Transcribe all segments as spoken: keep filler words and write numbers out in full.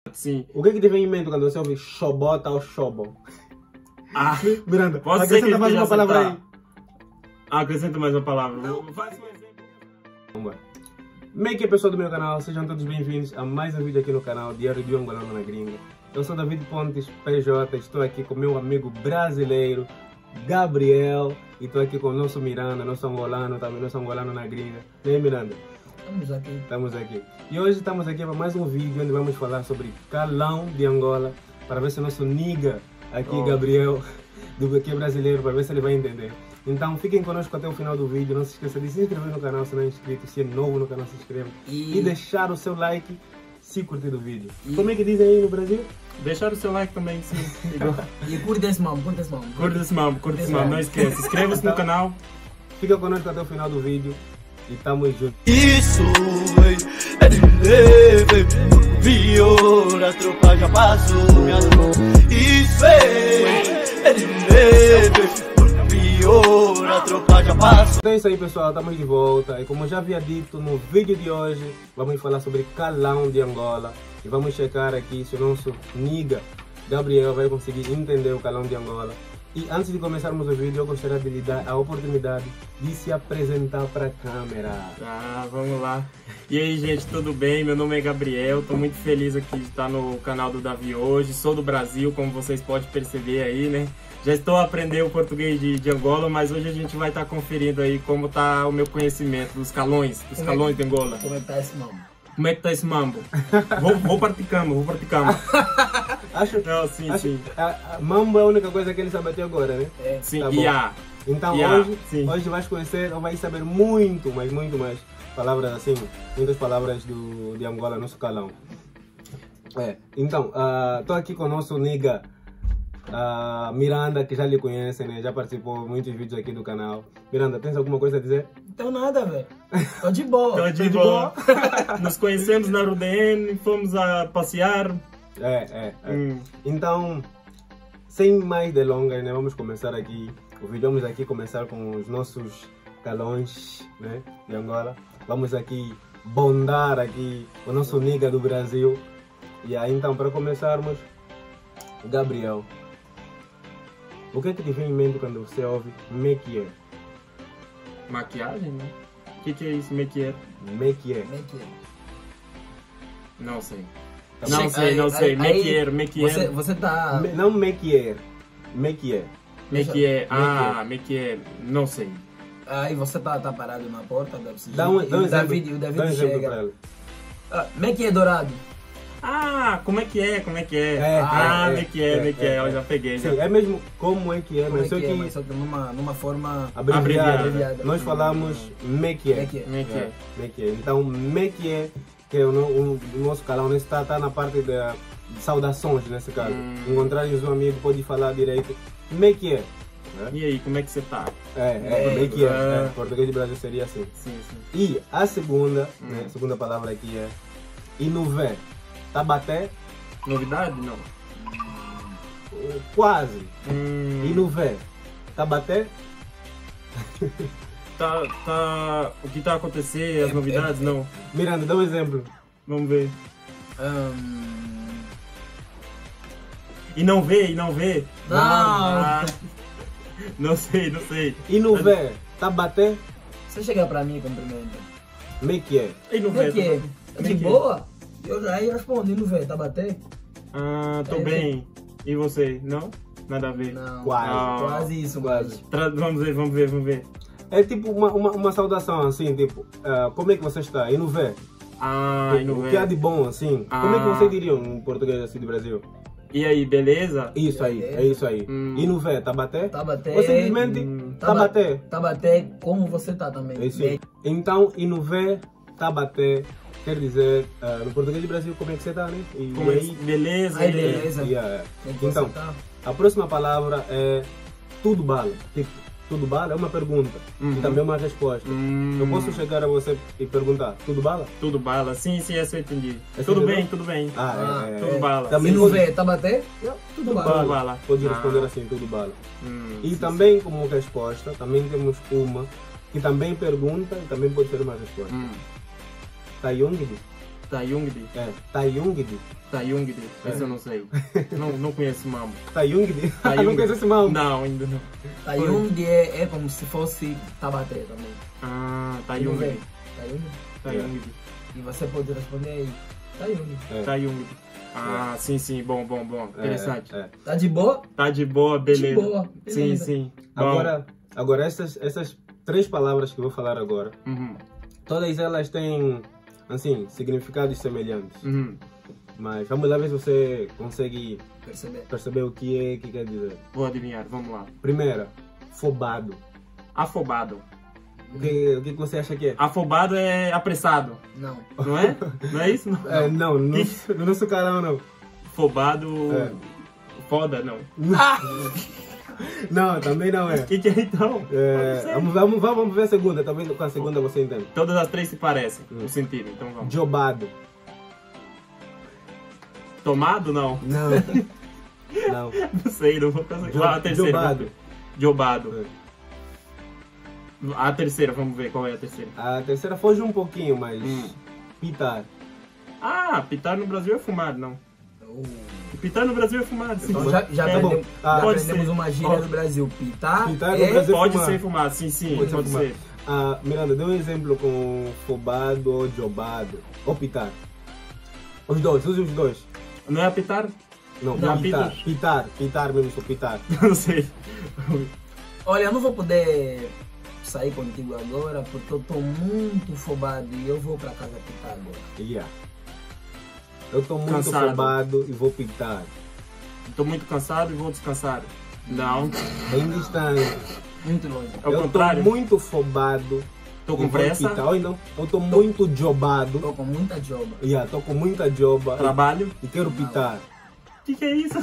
Sim. O que que te vem em mente quando você ouve xobota ou xobo? Ah, Miranda, pode ser que acrescenta mais uma palavra aí. Ah, acrescenta mais uma palavra. Faz um exemplo. Vamos lá. Como é que é, pessoal do meu canal? Sejam todos bem-vindos a mais um vídeo aqui no canal Diário de um Angolano na Gringa. Eu sou David Pontes, P J, estou aqui com meu amigo brasileiro, Gabriel, e estou aqui com o nosso Miranda, nosso angolano, também nosso angolano na Gringa. E aí, Miranda? Estamos aqui. Estamos aqui. E hoje estamos aqui para mais um vídeo onde vamos falar sobre calão de Angola, para ver se o nosso niga aqui, oh. Gabriel, do aqui brasileiro, para ver se ele vai entender. Então fiquem conosco até o final do vídeo, não se esqueça de se inscrever no canal se não é inscrito, se é novo no canal se inscreva e, e deixar o seu like se curtir o vídeo. E... Como é que dizem aí no Brasil? Deixar o seu like também, sim. E curta esse mambo, curta esse mambo. Curta esse mambo, curta esse mambo, não esqueça. Inscreva-se no canal. Fica conosco até o final do vídeo e tamo junto. Isso é de leve, pior, a tropa já passou, minha mão. Isso é de leve. A tropa já passa. Então é isso aí, pessoal, estamos de volta e como já havia dito no vídeo de hoje, vamos falar sobre calão de Angola e vamos checar aqui se o nosso niga Gabriel vai conseguir entender o calão de Angola. E antes de começarmos o vídeo, eu gostaria de lhe dar a oportunidade de se apresentar para a câmera. Ah, vamos lá. E aí, gente, tudo bem? Meu nome é Gabriel, estou muito feliz aqui de estar no canal do Davi hoje. Sou do Brasil, como vocês podem perceber aí, né? Já estou a aprender o português de, de Angola, mas hoje a gente vai estar conferindo aí como está o meu conhecimento dos calões, dos como calões é, de Angola. Como é que tá esse mambo? Como é que tá esse mambo? vou, vou praticando, vou praticando. Acho, Não, sim, acho, sim. A, a mambo é a única coisa que ele sabe até agora, né? É. Sim, tá e a. Então e hoje, a, hoje vais conhecer ou vais saber muito, mas muito mais palavras assim, muitas palavras do, de Angola, nosso calão. É, então, estou uh, aqui com o nosso niga uh, Miranda, que já lhe conhecem, né? Já participou de muitos vídeos aqui do canal. Miranda, tens alguma coisa a dizer? Então nada, velho. Tô de boa. Tô de, Tô de boa. boa. Nos conhecemos na R U D N, fomos a passear. É, é, é. Hum. Então, sem mais delongas, né? Vamos começar aqui o vídeo. Vamos aqui começar com os nossos calões, né? De Angola. Vamos aqui bondar aqui o nosso niga do Brasil. E aí, então, para começarmos, Gabriel, o que é que te vem em mente quando você ouve maquier? Maquiagem, né? O que, que é isso, maquier? Maquier. Maquier. Não sei. Tá não, bom? sei, não aí, sei, aí, maquier, maquier. Você, você tá... Me, não maquier, maquier. Maquier, ah, maquier, não sei. Aí você tá, tá parado na porta, deve ser. Dá um, e dá um o exemplo, David, o David dá um exemplo chega. pra ela. Ah, Maquier dourado. Ah, como é que é, como é que é? É, ah, é, como é que é, como é que é, eu já peguei. Sim, já. é mesmo como é que é, Como mas é só que que, é, mas só que numa, numa forma abreviada. abreviada. Nós falamos maquier. Maquier. Maquier. Maquier. Então, maquier, que é o, o, o nosso calão, está tá na parte da de saudações, nesse caso. Hum. Encontrares um amigo, pode falar direito maquier. Né? E aí, como é que você tá? É, é, É, maquier. é. É, português de Brasil seria assim. Sim, sim. E a segunda, Hum. né, a segunda palavra aqui é inuvé. Tabaté, Novidade? Não. quase. Hum, Inuvé. Tabaté, tá, tá, o que tá a acontecer, as É, novidades? é, é. Não. Miranda, dá um exemplo. Vamos ver. Hum... E não vê, e não vê? Não. Ah, não sei, não sei. Inuvé. Tabaté, Você chega pra mim e cumprimenta. maquier. E não vê? Maquier. Como é De que é? boa? Eu já ia respondendo, velho. Tá bater? Ah, tô É, bem. E você? Não? Nada a ver. Não. Quase. Ah. Quase isso, Quase. quase. Tra- Vamos ver, vamos ver, vamos ver. É tipo uma, uma, uma saudação assim, tipo, ah, como é que você está? Inuvé. Ah, e não O vê. que há de bom assim? Como é que Ah. você diria em português assim do Brasil? E aí, beleza? Isso aí, é isso aí. Hum. Inuvé, tabaté? Tá bater. Ou simplesmente Hum. tabaté. Tá bater como você tá também. É isso aí. Então, inuvé, tabaté, quer dizer, ah, no português do Brasil, como é que você está, né? E, Como é aí, que- beleza? Aí, e- beleza. yeah. Como é que Então, você tá? a próxima palavra é tudo bala. Tipo, tudo bala é uma pergunta Uhum. e também uma resposta. Hum, Eu posso chegar a você e perguntar, tudo bala? Tudo bala. Sim, sim, essa eu entendi. Essa tudo entendeu? bem, tudo bem. Ah, Ah, é, é, tudo é. bala. Também Se não pode, vê, tá bater? Tudo tudo bala. bala. Tudo bala. Pode Ah. responder assim, tudo bala. Hum, E sim, também como resposta, também temos uma que também pergunta e também pode ser uma resposta. sim. Hum. Tayongdi. Tayungdi. É, Tayungdi. Tayungdi. É. Esse eu não sei. não, não conheço mambo. Tayungdi? Tayungdi. Não conhece esse mambo? Não, ainda não. Tayung é, é como se fosse Tabaté também. Ah, Não Tayungdi. vem? Tayung. Tayungdi. E você pode responder aí. Tayung. É. Tayungdi. Ah, sim, sim. Bom, bom, bom. É, Interessante. é. Tá de boa? Tá de boa, beleza. De boa, Sim, beleza. sim. Bom. Agora, agora essas, essas três palavras que eu vou falar agora, Uhum, todas elas têm, assim, significados semelhantes. uhum. Mas vamos lá ver se você consegue Perceber. perceber o que é que quer dizer. Vou adivinhar, vamos lá. Primeira, fobado. Afobado. O que, o que você acha que é? Afobado é apressado, Não. não é? Não é isso? Não. É, não, no, no nosso canal não. Afobado. É. Foda, não. Não, também não é. O que, que é então? É, Pode ser. vamos, vamos, vamos ver a segunda, talvez com a segunda você entenda. Todas as três se parecem, Hum. o sentido, então vamos. Jobado. Tomado, não? Não. Não. Não sei, não vou pensar. Jo- Ah, a terceira. jobado. vamos ver. Jobado. É. A terceira, vamos ver qual é a terceira. A terceira foge um pouquinho, mas Hum. pitar. Ah, pitar no Brasil é fumado, não. Oh. Pitar no Brasil é fumado, sim. Então já, já É, aprendemos, bom. Ah, já pode aprendemos ser. uma gíria Pode. do Brasil. Pitar, Pitar no é... Brasil. Pode fumado. ser fumado, sim, sim, Pode pode, ser fumado. ser. Ah, Miranda, dê um exemplo com fobado ou jobado. Ou pitar. Os dois, use os dois. Não é apitar? Não, Não, pitar. pita- Pitar, pitar mesmo, só pitar. Não sei. Olha, eu não vou poder sair contigo agora porque eu tô muito fobado e eu vou pra casa pitar agora. Yeah. Eu tô muito Cansado. fobado e vou pitar. Tô muito cansado e vou descansar. Não. Bem distante. Muito longe. É o eu contrário. tô muito fobado. Tô e com vou pressa. pitar. Ou então, eu tô muito jobado. Tô com muita joba. Yeah, tô com muita joba. Trabalho. E quero pitar. O que, que é isso?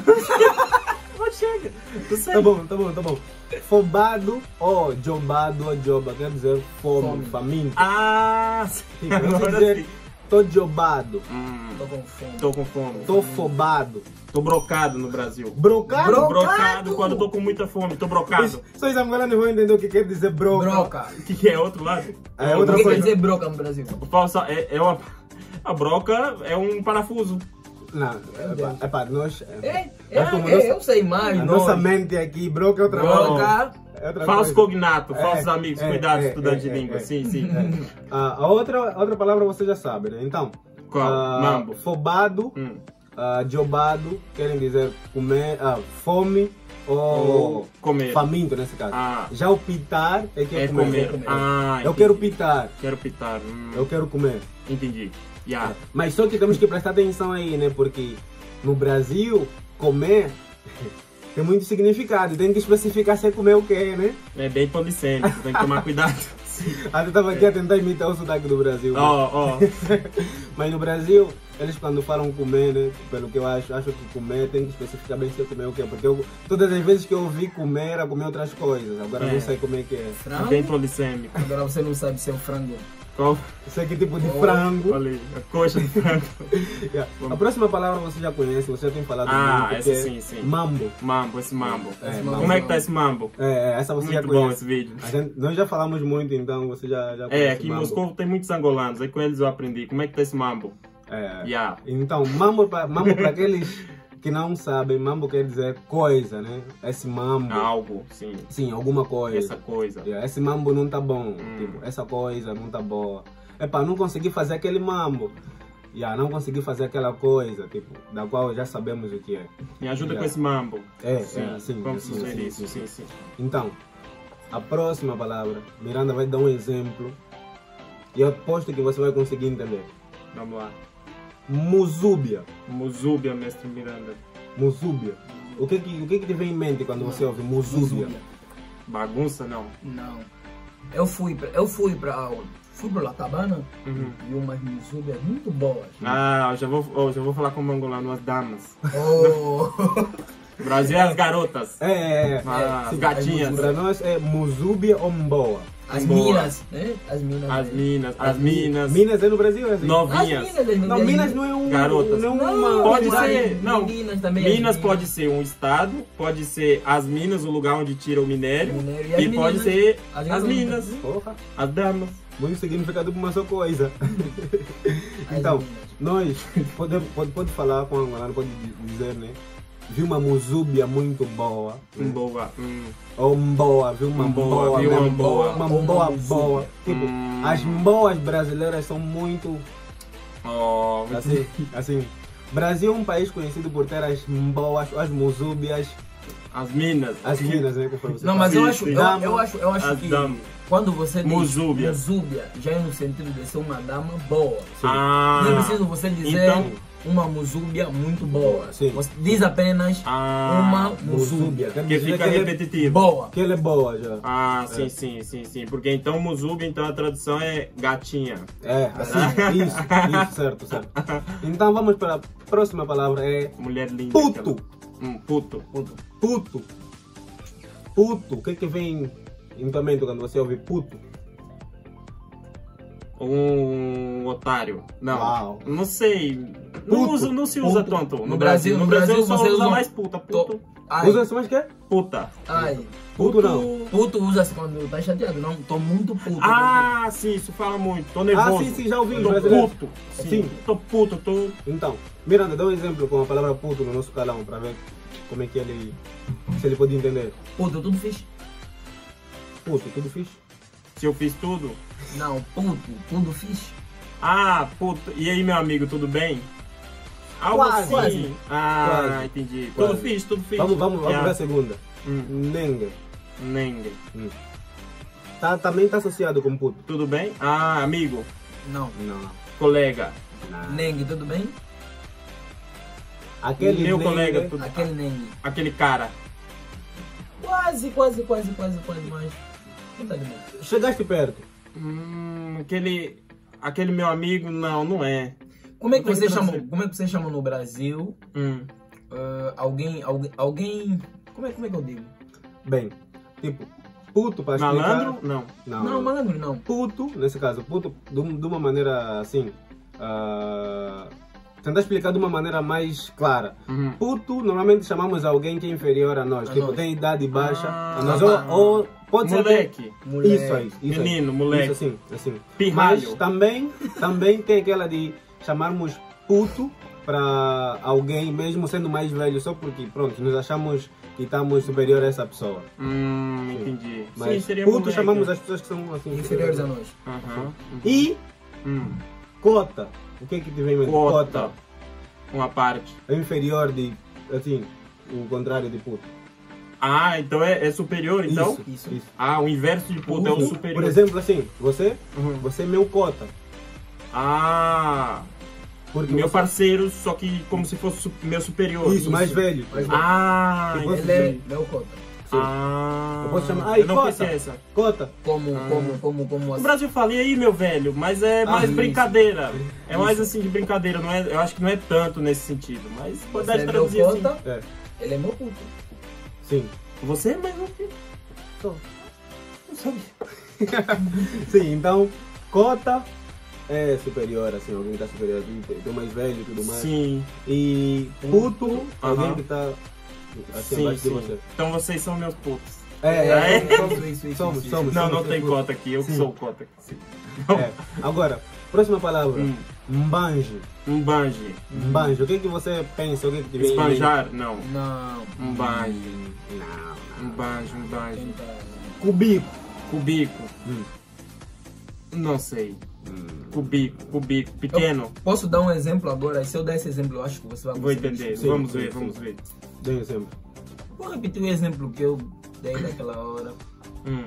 Pode chega. Não sei. Tá bom, tá bom, tá bom. Fobado ou jobado ou joba, quer dizer fome, Fome. faminto. Ah, Sim, quer agora dizer, sim. tô jobado, Hum, Tô com fome. tô com fome. tô fobado. Tô brocado no Brasil. Brocado? Bro- Brocado Brocado. quando tô com muita fome. Tô brocado. Só os angolanos vão entender o que quer dizer broca. Broca. O que, que é outro lado? É O outra que quer coisa. dizer broca no Brasil? O falso é, é uma. A broca é um parafuso. Não, é, é pá, nós... É, É é, como é, nossa- eu sei mais. a nós. nossa mente aqui, broca é outra coisa. Broca. É outra Falso coisa. cognato, É, falsos amigos. é, Cuidado, é, estudante de é, língua. é. Sim, sim. Ah, a outra, a outra palavra você já sabe, né? Então, Qual? ah, Mambo. fobado, Hum. ah, jobado, querem dizer comer, ah, fome ou Ou comer. faminto nesse caso. Ah. Já o pitar é que é, É comer. comer. comer. Ah, Eu entendi. quero pitar, Quero pitar. Hum, eu quero comer. Entendi. Yeah. Mas só que temos que prestar atenção aí, né? Porque no Brasil, comer tem muito significado. Tem que especificar se é comer o que, né? É bem polissêmico, tem que tomar cuidado. Ah, eu estava aqui a tentar imitar o sotaque do Brasil. né? Ó, ó. Mas no Brasil, eles quando falam comer, né? Pelo que eu acho, acho que comer tem que especificar bem se é comer o que. Porque eu, todas as vezes que eu ouvi comer, era comer outras coisas. Agora É. não sei como é que é. É Frango. bem polissêmico. Agora você não sabe se é o frango. Qual? Não sei que tipo de Oh, frango. Olha aí, a coxa de frango. Yeah. A próxima palavra você já conhece, você já tem falado Ah, muito, essa que é sim, sim. mambo. Mambo, esse mambo. É, Esse mambo. Como é que tá esse mambo? É, é, essa você já Muito bom conhece. esse vídeo. A gente- nós já falamos muito, então você já, já É, conhece aqui em mambo. Moscou tem muitos angolanos, aí com eles eu aprendi. Como é que tá esse mambo? É. Yeah. Então, mambo para mambo para aqueles que não sabem, mambo quer dizer coisa, né? Esse mambo, Algo, sim. sim, alguma coisa. Essa coisa. Yeah, esse mambo não tá bom, Hum. tipo, essa coisa não tá boa. Epá, não consegui fazer aquele mambo. Yeah, não consegui fazer aquela coisa, tipo, da qual já sabemos o que é. Me ajuda Yeah. com esse mambo. É, sim. é, sim, Vamos sim, sugerir sim, isso, sim, sim, sim. Então, a próxima palavra, Miranda vai dar um exemplo e eu aposto que você vai conseguir entender. Vamos lá. Muzúbia. Muzúbia, mestre Miranda. Muzúbia. O que que, o que que te vem em mente quando você ouve Muzúbia? Zúbia. Bagunça, não. Não. Eu fui pra, eu fui pra, fui pra Latabana Uhum. e umas zúbias muito boas. Ah, eu já vou, oh, já vou falar com o angolano, as damas. Oh. Brasil é as garotas. É, é, é. Ah, as sim, gatinhas. Para nós é Muzúbia ou Mboa. As Boa. minas, né? As minas. As né? minas, as minas, Minas é no Brasil, é assim? As novinhas. minas, as Não, Minas não é um... Garotas. Não é Não, uma... Pode mas ser, não. Minas também. Minas as pode ser um estado, pode ser as minas, o lugar onde tira o minério, Minério. E as e pode meninas, ser as as garotas. minas, Porra, as damas. muito significado para uma só coisa. as Então, minas. nós, pode, pode, pode falar com o angolano, pode dizer, né? Vi uma muzúbia muito boa. Né? Boa. Hum. Ou mboa, viu uma Mboa, mboa, viu uma uma mboa. Uma Ou mboa uma boa. muzúbia. Tipo, Hum. as mboas brasileiras são muito Oh, assim, assim. Brasil é um país conhecido por ter as mboas, as muzúbias, as minas. as minas, né? Que foi você Não, mas eu Sim, acho, sim. eu, eu acho, eu acho As que damas. quando você diz Muzúbia. muzúbia, já é no sentido de ser uma dama boa. Ah, Não é preciso você dizer então- uma muzúbia muito boa. Sim. Você diz apenas Ah, uma muzúbia. muzúbia Quer que dizer fica que ele- repetitivo. boa. Que ela é boa já. Ah, sim, É. sim, sim, sim. Porque então Muzubi, então a tradução é gatinha. É, assim, isso, isso, certo, certo. Então vamos para a próxima palavra, é Mulher linda. puto. aquela. Hum, puto. Puto. Puto. Puto. O que que vem em tua mente quando você ouve puto? Um otário. Não. Uau. Não sei. Não, Puto. usa, não se usa Puto. tanto. No, No Brasil. Brasil- No no Brasil, Brasil só você usa usa- mais puta. Puto. To- Ai, Usa-se mais que? Puta. ai. Puto não. Puto usa-se quando tá chateado. Não, tô muito puto. Ah, sim, isso fala muito. Tô nervoso. Ah, sim, sim, já ouvi. Tô brasileiro. puto. Sim. Sim. Tô puto, tô. Então, Miranda, dá um exemplo com a palavra puto no nosso calão para ver como é que ele, se ele pode entender. Puto, tudo fixe? Puto, tudo fixe? Se eu fiz tudo. Não, puto, tudo fixe. Ah, puto. E aí, meu amigo, tudo bem? Algo Quase, assim. quase. Ah, Quase. entendi. Quase. Tudo fiz, tudo fiz. Vamos, vamos, vamos Já. para a segunda. Hum, Nengue. Nengue. Hum. Tá, também está associado com puto. Tudo bem? Ah, amigo, Não. Não. colega. não. Nengue, tudo bem? Aquele Meu nengue- colega, tudo. Aquele nengue. Aquele cara. Quase, quase, quase, quase, quase mais. Não tá de bem. Chegaste perto. Hum, aquele. Aquele meu amigo, não, não é. Como é que Não tem vocês que chamam? traduzir. Como é que vocês chamam no Brasil? Hum. ah, alguém, alguém, alguém. Como é, como é que eu digo? Bem, tipo, puto para explicar... Malandro? Não. Não, Não, malandro não. Puto, nesse caso, puto de, um- de uma maneira assim... ah, tentar explicar de uma maneira mais clara. Uhum. Puto, normalmente chamamos alguém que é inferior a nós. A tipo, nós. tem idade baixa. Ah, a nós, tá. ou, ou pode ser... até- Moleque. Moleque. Isso aí. Isso Menino, aí. moleque. Isso assim, assim. Pirralho. Mas também, também tem aquela de chamarmos puto para alguém, mesmo sendo mais velho, só porque, pronto, nos achamos que estamos superior a essa pessoa. Hum, Sim. entendi. Mas Sim, seria puto moleque. chamamos as pessoas que são assim... Inferiores a nós. Aham. Uhum. E Hum. cota. O que é que te vem em mente? Cota. Uma parte. É inferior de, assim, o contrário de puto. Ah, então é, é superior, então? Isso, Isso. isso. Ah, o inverso de puto é o Puto, superior. Por exemplo, assim, você, Uhum. você é meu cota. Ah, Porque meu você- parceiro, só que como se fosse su- meu superior. Isso, mais velho. Mais velho. Ah, Eu posso Ele é entendi. meu cota. Sim. Ah, Eu posso chamar, ai, eu não cota. conhecia essa. Cota. Como, Ah. como, como, como No assim? Brasil fala, e aí, meu velho? Mas é Ah, mais isso. brincadeira. É Isso. mais assim de brincadeira, não é, eu acho que não é tanto nesse sentido. Mas pode Você dar de é meu traduzir assim. cota, É, ele é meu puto. sim. Você é mais um que. Só. Não sabia. Sim, então, cota é superior, assim, alguém que está superior, tem tem mais velho e tudo mais. Sim, E puto, alguém Aham. que está assim, sim, abaixo de sim. você. Então vocês são meus putos. É, É? é, somos, Isso, isso, isso, somos, isso. somos. Não, somos não tem putos. cota aqui, eu que Sim. sou cota aqui. Sim. É. Agora, próxima palavra. Hum. Mbanjo. Um banji. Mbanjo. O que, que você pensa? O que, que te vem em mente? Esbanjar? Não. Não. Um banji. Não, Um não. banjo, um banjo. Tenta- Cubico. Cubico. Hum. Não sei. Hum. Cubico, cubico. Pequeno. Posso dar um exemplo agora? Se eu der esse exemplo, eu acho que você vai Vou conseguir. entender. Sim, vamos sim, ver, sim. vamos ver. Dê um exemplo. Vou repetir o exemplo que eu dei naquela hora. Hum.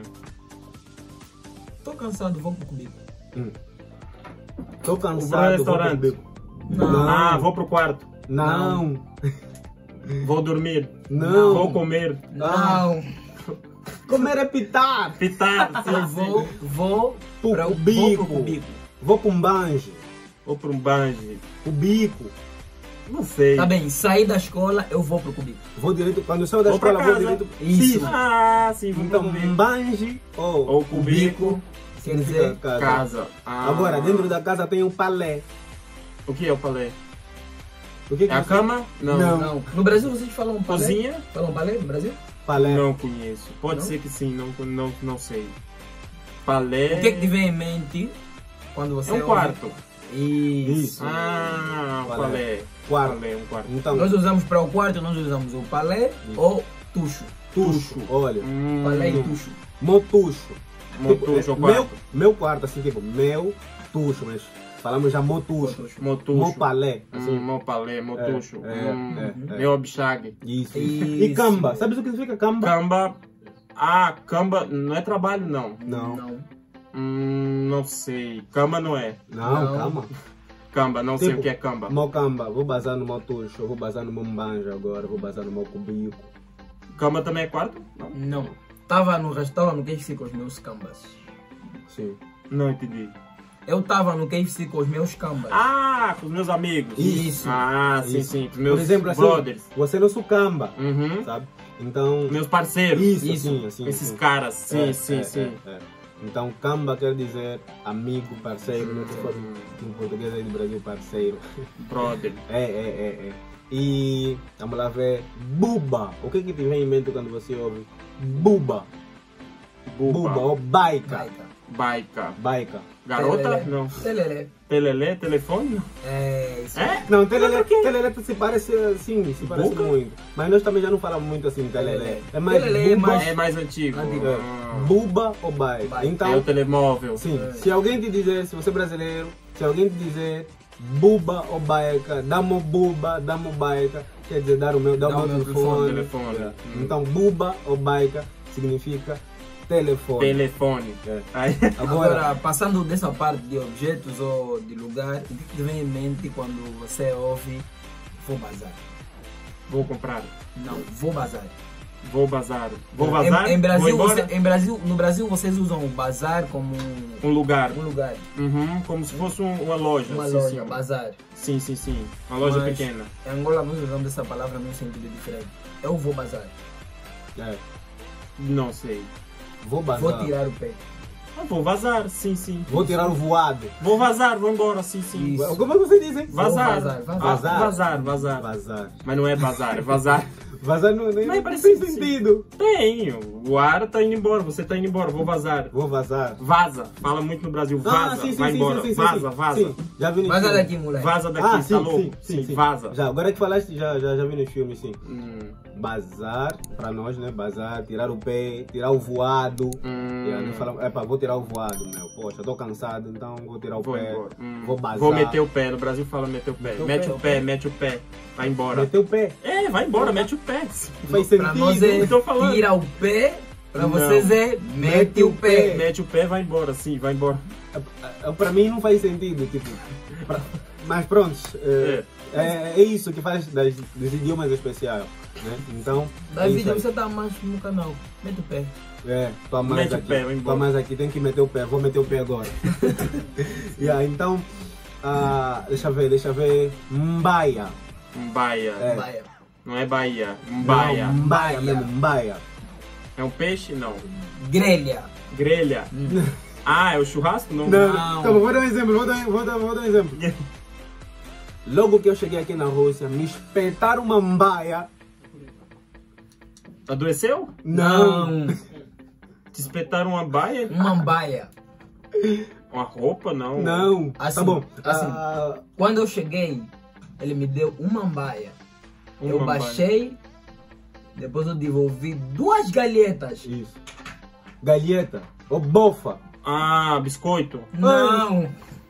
Tô cansado, vou pro cubico. Hum. Tô Vou pro cansado, vou pro restaurante. cubico. Não. Ah, vou pro quarto. Não. Vou dormir. Não. Vou comer. Não. Comer é pitar. Pitar. Eu Sim, vou, sim. vou Pro pra, cubico. vou pro cubico. Vou pra um banjo. Vou pro um banji. Cubico. Não sei. Tá bem, saí da escola, eu vou pro cubico. Vou direito. Quando eu saio da Vou pra escola, vou casa. direito. Isso. Sim. Ah, sim, vou Então, pro cubico. banjo ou, Ou cubico. Quer significa dizer, casa. Casa. Ah. Agora, dentro da casa tem um palé. O que é o palé? O que que É a você- cama? Não. Não. não. No Brasil vocês falam palé? Cozinha? Falam palé no Brasil? Palé. Não conheço. Pode Não? ser que sim, não, não, não sei. Palé. O que é que te vem em mente quando você É um ouve- quarto. Isso. Ah, Palé. palé. Quarto. Palé, um quarto. Então, Nós usamos para o quarto, nós usamos o palé ou tucho. tucho, olha, Hum, Palé e tucho. motucho. Motucho, Tipo, quarto. meu, meu quarto, assim, tipo, meu tucho, mas falamos já motucho. Motucho. Mopalé, assim. Hum, Mopalé, motucho. É, hum, é, é. Meu obchague. Isso. Isso. E camba, sabes o que significa camba? Camba. Ah, camba não é trabalho, não. Não, Não. Hum, não sei. Camba não é. não, Não. calma. Camba, não sei Tipo, o que é camba. Meu camba, vou bazar no meu tucho, vou bazar no meu mbanja agora, vou bazar no meu cubico. Camba também é quarto? Não. Não. Tava no restaurante no K F C com os meus cambas. Sim. Não entendi. Eu tava no K F C com os meus cambas. Ah, com os meus amigos. Isso. Ah, sim, Isso. sim. Com os meus Por exemplo, assim, brothers. você é nosso camba, Uhum. sabe? Então, Meus parceiros. isso, Isso. assim, assim. Esses assim. caras. Sim, É, sim, é, sim. é, é. Então, camba quer dizer amigo, parceiro, né? Se for Hum. em português aí do Brasil, parceiro. Brother. É, é, é, é. E vamos lá ver, buba. O que que te vem em mente quando você ouve buba? Buba, Buba. ou baika. Baita. Baika. Baika. Garota? Telele. Não. Telele. Telelê? Telefone? Não. É isso. É? Não, telele, telele se parece assim, se parece Buca? muito. Mas nós também já não falamos muito assim, telele. Telele. É mais Telele é buba, mais- É mais antigo. Antigo. é, Ah. buba ou baika. Baika. Então, É o telemóvel. sim, É. se alguém te dizer, se você é brasileiro, se alguém te dizer buba ou baika, dá-me buba, dá-me baika, quer dizer, dar o meu, dar o meu telefone. telefone. É. Hum. Então, buba ou baika significa telefone. Telefone. É. Aí, Agora, Agora, passando dessa parte de objetos ou de lugar, o que te vem em mente quando você ouve vou bazar? vou comprar. Não, vou bazar. Vou bazar. Vou Em- vazar? Em, Brasil, vou embora? você- em Brasil, no Brasil vocês usam o bazar como um, Um lugar. um lugar, Uhum, como se fosse um- uma loja. uma sim, loja, sim. bazar. Sim, sim, sim. Uma loja Mas pequena. Em Angola nós usamos essa palavra num sentido diferente. Eu vou bazar, é, Não sei. vou bazar. vou tirar o pé. Ah, vou vazar, sim, sim. Vou tirar o voado. Vou vazar, vou embora, sim, sim. Isso. Como é que você diz, hein? Vazar. vazar, vazar. Ah, vazar, vazar. Vazar. Mas não é vazar, é vazar. Vazar não, nem, Mas não parece tem que sim. sentido. Tem. O ar tá indo embora, você tá indo embora, vou vazar. Vou vazar. Vaza. Fala muito no Brasil. Vaza. Ah, sim, sim, vai sim, embora. sim, sim, vaza, sim. vaza. Sim, já vi no Vaza filme. daqui, moleque. Vaza daqui, Ah, tá sim, louco? sim, sim, sim. vaza. Já, agora que falaste, já, já, já vi nos filmes, sim. Hum, Bazar, pra nós, né? Bazar, tirar o pé, tirar o voado. hum, E aí nós falamos, epa, vou tirar o voado, meu. Poxa, tô cansado, então vou tirar o vou pé. embora. Hum, Vou bazar. Vou meter o pé. No Brasil fala meter o pé. Meter o mete pé, o o pé, pé. mete o pé. Vai embora. Meter o pé. É, vai embora, mete o pé. Faz Pra sentido. nós é eu tô falando. tira o pé, pra Não. vocês é mete o pé. Mete o pé, vai embora, sim, vai embora. É, Pra mim não faz sentido, tipo. pra- Mas pronto, é, é, é isso que faz das, dos idiomas especiais, né? Então, é David, isso aí. você tá mais no canal, mete o pé. É, tô mais Mete o aqui. pé, vai embora. Tô mais aqui, tem que meter o pé, vou meter o pé agora. yeah, então, ah, deixa eu ver, deixa eu ver. Mbaia. Mbaia. É. Baia. Não é Bahia. Mbaia. Não, Mbaia mesmo, Mbaia. É um peixe? Não. Grelha. Grelha. Ah, é o churrasco? Não. Não, Não. calma, vou dar um exemplo, vou dar, vou dar, vou dar um exemplo. Logo que eu cheguei aqui na Rússia, me espetaram uma mbaia. Adoeceu? Não. Te espetaram uma baia? Uma baia. Uma roupa? Não. Não. Assim, tá bom. assim. Ah, Quando eu cheguei, ele me deu uma baia. Uma eu baixei, depois eu devolvi duas galhetas. isso. Galheta. Ou bofa. Ah, biscoito? Não.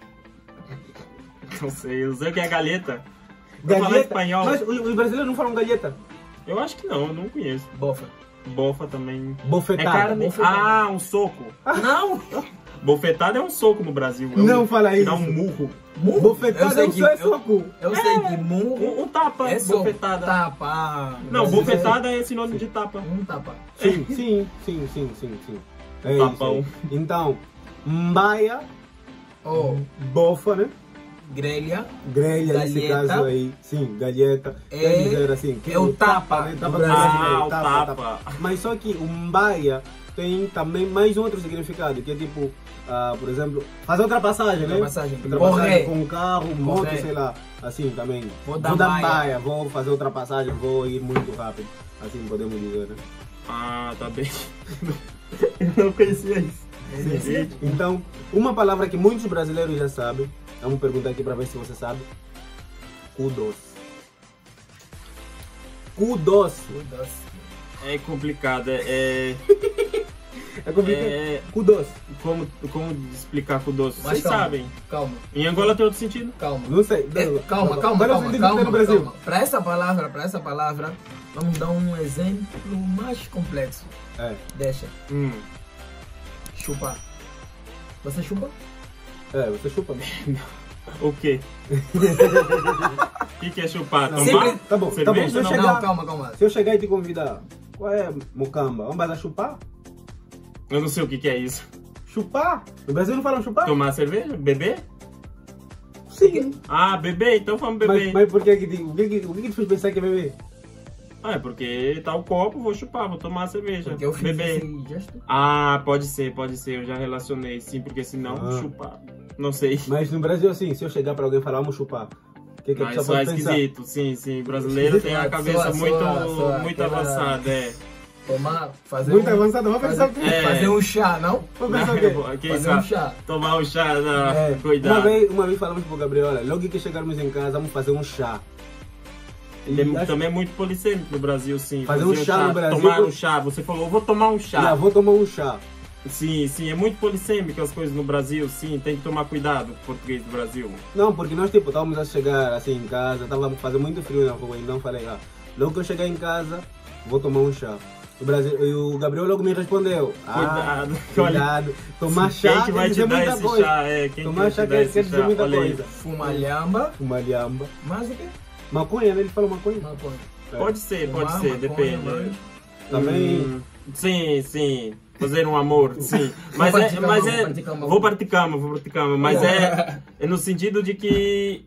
Não sei, eu sei o que é galeta. Pra falar Galheta. espanhol. Mas os os brasileiros não falam galheta. Eu acho que não, eu não conheço. Bofa. Bofa também. Bofetada. É carne? bofetada. Ah, um soco. Não. Bofetada é um soco no Brasil. É um- Não fala te Dá isso. um murro. Murro? Bofetada Eu sei é um que- só é eu- soco. Eu sei que murro Um, um tapa, é soco. bofetada. Tapa. ah, Não, mas bofetada é sinônimo de tapa. é Um tapa. Sim, sim, sim, sim, sim, sim. É Tapão. isso aí. Então, mbaia, Oh, bofa, né? grelha. Grelha, nesse Galheta. caso aí. Sim, galheta. É- Quer dizer assim. que é o tapa né? do Tapa Brasil. Ah, o tapa, tapa. Mas só que o mbaia tem também mais um outro significado, que é tipo, ah, por exemplo, fazer ultrapassagem, né? Ultrapassagem. Ultrapassagem Correr. com um carro, moto, Correr. sei lá, assim também. Vou dar mbaia. baia. Vou fazer ultrapassagem, vou ir muito rápido. Assim podemos dizer, né? Ah, tá bem. Eu não conhecia isso. Sim. Então, uma palavra que muitos brasileiros já sabem Vamos perguntar aqui para ver se você sabe. Cu doce. Cu doce. Cu doce. É complicado, é... é... É complicado. É- Cu doce. Como, como explicar com doce? Mas Vocês calma, sabem. Calma, Em Angola tem outro sentido? calma. Não sei. É, Não, calma, não. calma, Qual é o calma, sentido que calma, tem no Brasil? calma. Para essa palavra, para essa palavra, vamos dar um exemplo mais complexo. É. Deixa. Hum. Chupar. Você chupa? É, você chupa. Né? O quê? O que, que é chupar? Não, Tomar? sempre- Tá bom, tá bom. Cerveja? Se eu Não. chegar, Não, calma, calma. se eu chegar e te convidar, qual é, Mucamba? Vamos lá chupar? Eu não sei o que, que é isso. Chupar? No Brasil não falam chupar? Tomar cerveja? Beber? Sim. Ah, beber? Então vamos beber. Mas, mas por que que te, o que que, o que que te fez pensar que é beber? Ah, é porque tá o copo, vou chupar, vou tomar a cerveja. Porque eu fiz beber. esse gesto. Ah, pode ser, pode ser. Eu já relacionei, sim, porque senão Ah. chupar. Não sei. Mas no Brasil, assim, se eu chegar para alguém e falar, vamos chupar, o que, que a Mas pessoa só é pode pensar? esquisito, sim, sim. Brasileiro tem a Soa, cabeça soa, muito, soa, soa, muito aquela- avançada, é. Tomar, fazer Muito um, avançado, vamos pensar o quê? É. fazer um chá, não? Vamos pensar o quê? Quem Fazer sabe? um chá. Tomar um chá, não. É, Cuidado. uma, vez, uma vez falamos pro Gabriel, olha, logo que chegarmos em casa, vamos fazer um chá. Ele E é- acho- também é muito polissêmico no Brasil, sim. Fazer um chá no Brasil- Tomar um chá. Você falou, vou tomar um chá. Já vou tomar um chá. Sim, sim, é muito polissêmico as coisas no Brasil, sim. Tem que tomar cuidado com o português do Brasil. Não, porque nós tipo, estávamos a chegar assim em casa, estava fazendo muito frio na rua, então falei, ah, logo que eu chegar em casa, vou tomar um chá. O, Brasil, e o Gabriel logo me respondeu, ah, Cuidado. cuidado, tomar chá Quem que vai quer te dizer dar muita esse coisa. chá? É, quem Tomar que chá vai te dar quer, esse quer dizer chá? muita Olha aí. coisa. Fumalhamba. Uma lhamba. Mais o quê? Maconha, né? Ele fala maconha. Maconha. Pode ser, pode Fumar, ser, maconha, depende. mas- Também. Hum, sim, sim. Fazer um amor, sim. Mas Vou é, praticar mas uma- é, vou praticar uma- vou praticar, uma, vou praticar, uma, mas é, é no sentido de que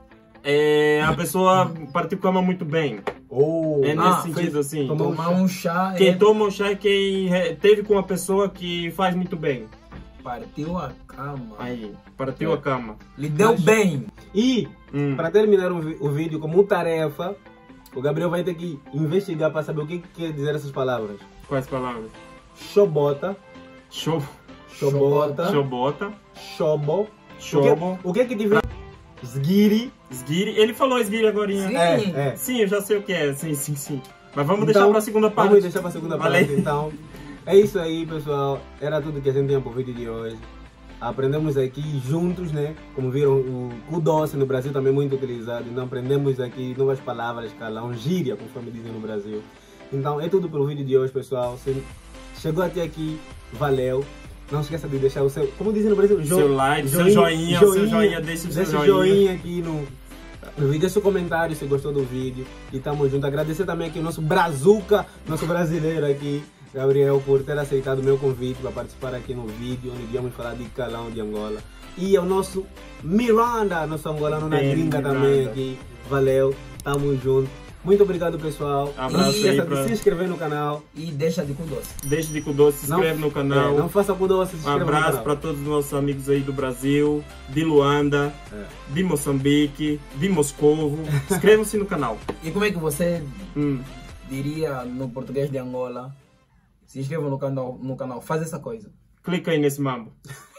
é, a pessoa pratica muito bem. Oh, É nesse Ah, sentido, assim. tomou- Tomar um chá Quem é toma o chá é quem é, teve com uma pessoa que faz muito bem. partiu a cama. Aí, partiu a cama. Lhe deu Mas- bem. E, Hum. para terminar o, vi- o vídeo como tarefa, o Gabriel vai ter que investigar para saber o que, que quer dizer essas palavras. Quais palavras? Chobota, Show, chobota, chobota, chobo. chobo, O que, o que que te vem? Sgiri. esguire. Ele falou esguire agora. Sim. É, é. Sim, eu já sei o que é. Sim, sim, sim. Mas vamos Então, deixar para a segunda parte. Vamos deixar para a segunda Valeu. parte, então. É isso aí, pessoal. Era tudo que a gente tinha para o vídeo de hoje. Aprendemos aqui juntos, né? Como viram, o cu doce no Brasil também é muito utilizado. Então aprendemos aqui novas palavras, calão, gíria, conforme dizem no Brasil. Então é tudo pelo vídeo de hoje, pessoal. Se chegou até aqui, valeu. Não esqueça de deixar o seu, como dizem no Brasil, jo- Seu like, seu joinha, seu joinha, deixa o seu deixa o joinha. joinha aqui no, no vídeo, deixa o comentário se gostou do vídeo. E tamo junto. Agradecer também aqui o nosso Brazuca, nosso brasileiro aqui, Gabriel, por ter aceitado o meu convite para participar aqui no vídeo, onde íamos falar de calão de Angola. E ao nosso Miranda, nosso angolano na Bem, gringa Miranda. também aqui. Valeu, tamo junto. Muito obrigado, pessoal. Abraço Não aí esqueça pra- de se inscrever no canal. E deixa de cu doce. Deixe de cu doce, se Não- inscreve no canal. É, não faça com doce, se Um inscreva no abraço canal. para todos os nossos amigos aí do Brasil, de Luanda, É. de Moçambique, de Moscovo. Inscrevam-se no canal. E como é que você Hum. diria no português de Angola? Se inscreva no canal, no canal. Faz essa coisa. Clica aí nesse mambo.